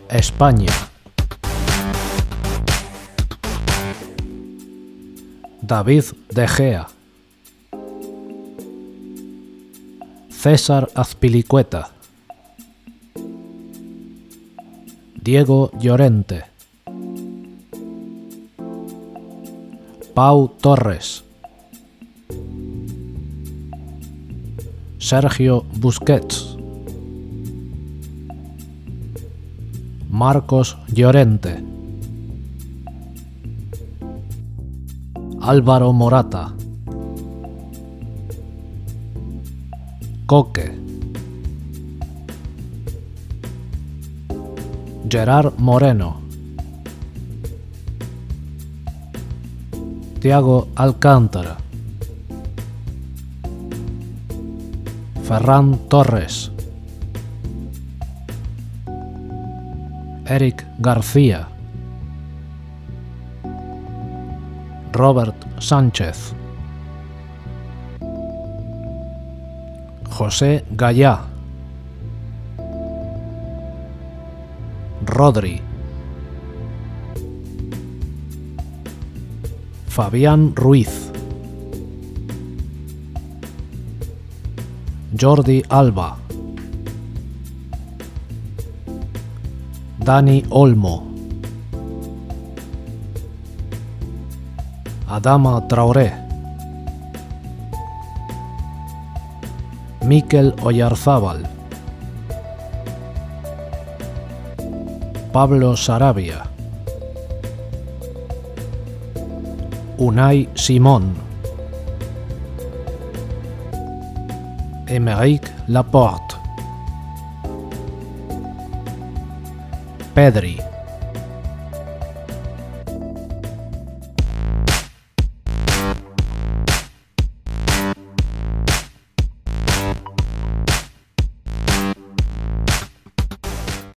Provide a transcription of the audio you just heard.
España. David De Gea. César Azpilicueta. Diego Llorente. Pau Torres. Sergio Busquets. Marcos Llorente. Álvaro Morata. Coque. Gerard Moreno. Thiago Alcántara. Ferran Torres. Eric García. Robert Sánchez. José Gallá. Rodri. Fabián Ruiz. Jordi Alba. Dani Olmo. Adama Traoré. Mikel Oyarzábal. Pablo Sarabia. Unai Simón. Aymeric Laporte. Pedri.